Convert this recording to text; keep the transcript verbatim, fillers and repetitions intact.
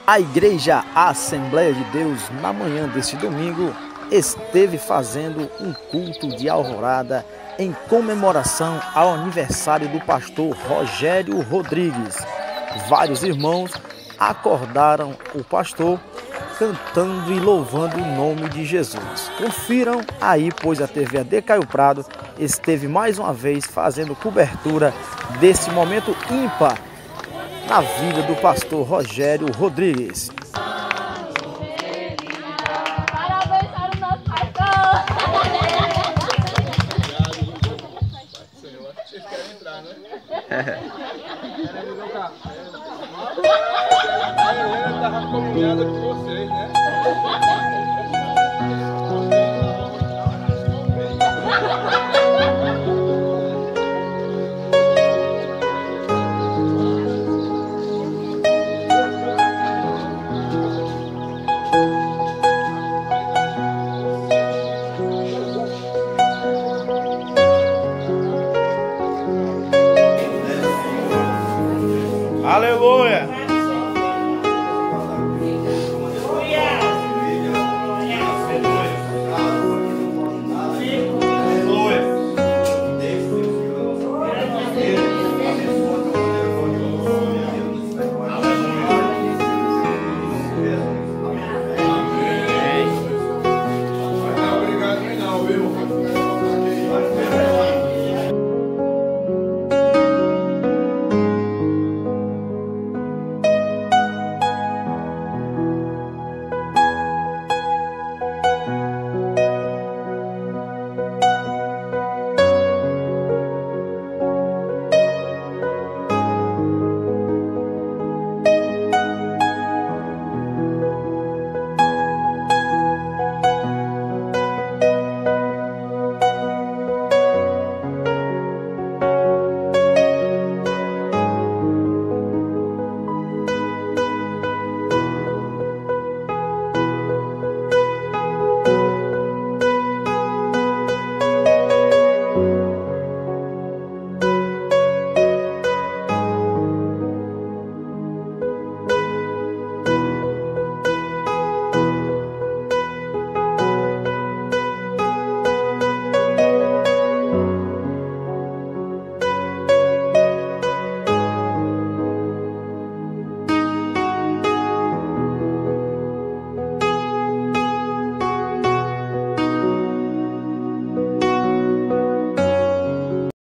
A Igreja Assembleia de Deus, na manhã deste domingo, esteve fazendo um culto de alvorada em comemoração ao aniversário do pastor Rogério Rodrigues. Vários irmãos acordaram o pastor cantando e louvando o nome de Jesus. Confiram aí, pois a T V A D Caio Prado esteve mais uma vez fazendo cobertura desse momento ímpar na vida do pastor Rogério Rodrigues. Parabéns para o nosso pastor! Senhor, acho que vocês querem entrar, né? Querem ver o café? A Helena estava combinada com vocês, né?